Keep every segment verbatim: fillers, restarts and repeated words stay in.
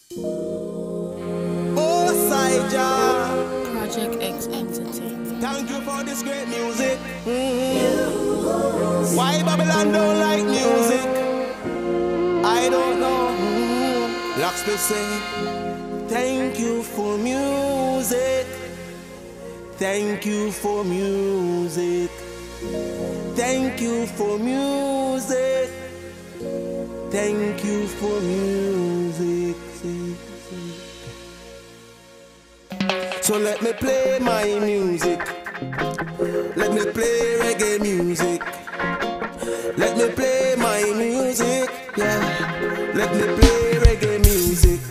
Oh, Saija. Project X Entity. Thank you for this great music. Mm-hmm. Why Babylon don't like music? I don't know. Mm-hmm. Locksmith say, thank you for music. Thank you for music. Thank you for music. Thank you for music. So let me play my music. Let me play reggae music. Let me play my music. Yeah. Let me play reggae music.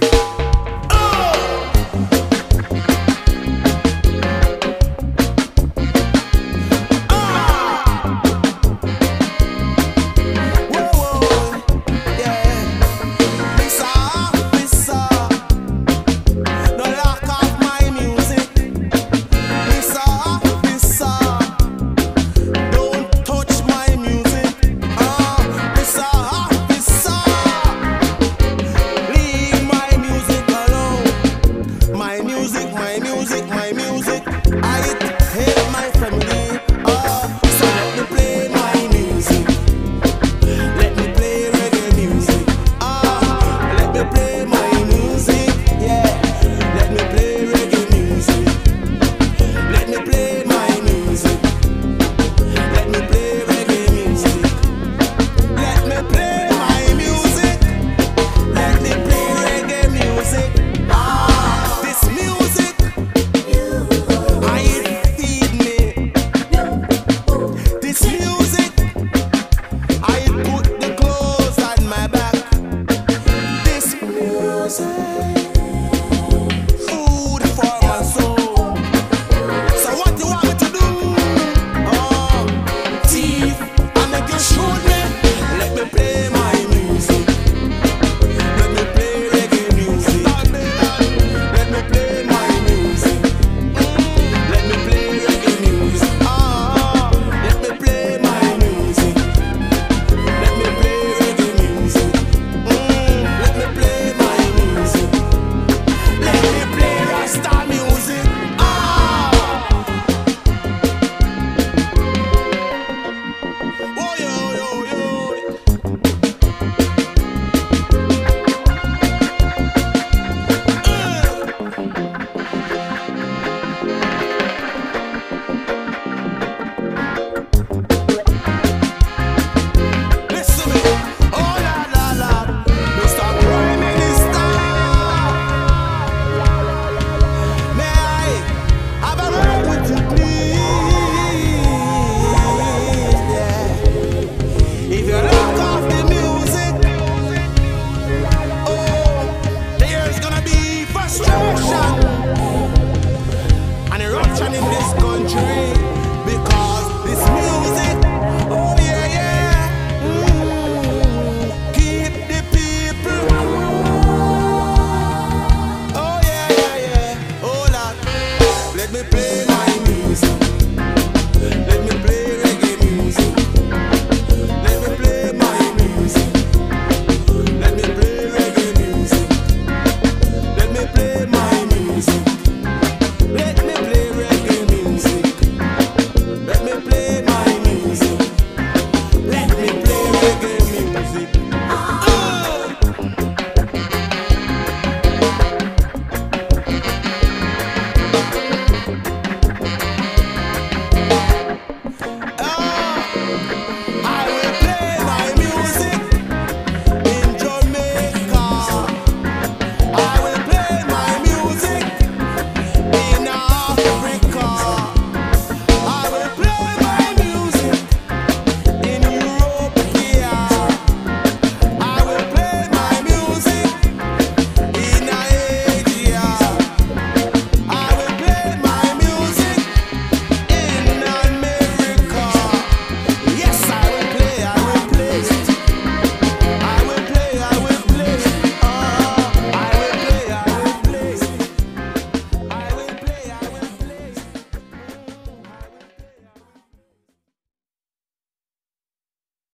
Say